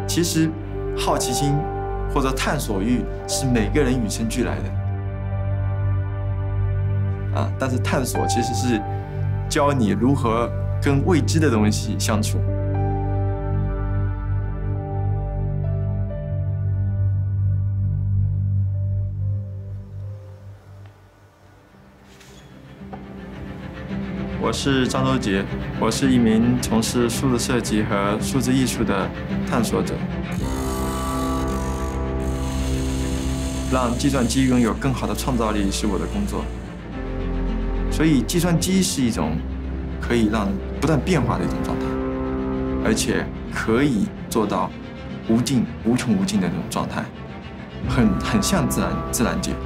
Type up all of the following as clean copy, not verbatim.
其实好奇心或者探索欲是每个人与生俱来的。但是探索其实是教你如何跟未知的东西相处。我是张周杰，我是一名从事数字设计和数字艺术的探索者。让计算机拥有更好的创造力是我的工作。所以，计算机是一种可以让不断变化的一种状态，而且可以做到无穷无尽的这种状态，很像自然界。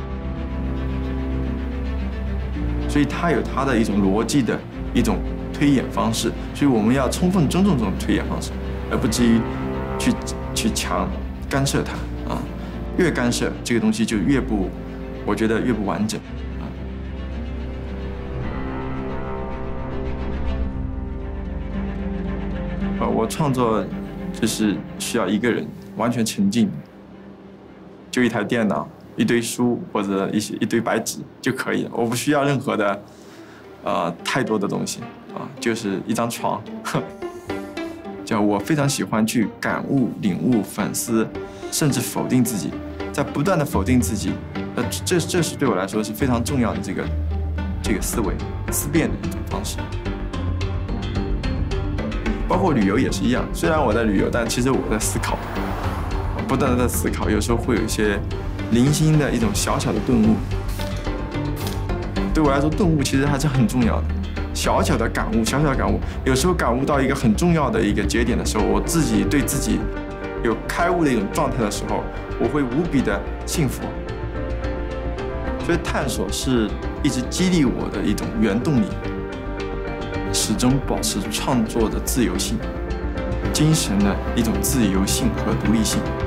所以它有它的一种逻辑的一种推演方式，所以我们要充分尊重这种推演方式，而不至于去强干涉它啊。越干涉这个东西就我觉得越不完整。我创作就是需要一个人完全沉浸，就一台电脑、一堆书或者一堆白纸就可以了。我不需要任何的太多的东西就是一张床。我非常喜欢去感悟、领悟、反思，甚至否定自己，在不断的否定自己。这是对我来说是非常重要的这个思维思辨的一种方式。包括旅游也是一样，虽然我在旅游，但其实我在思考，不断的在思考，有时候会有一些零星的一种小小的顿悟。对我来说，顿悟其实还是很重要的，小小的感悟，有时候感悟到一个很重要的一个节点的时候，我自己对自己有开悟的一种状态的时候，我会无比的幸福。所以探索是一直激励我的一种原动力。始终保持创作的自由性，精神的一种自由性和独立性。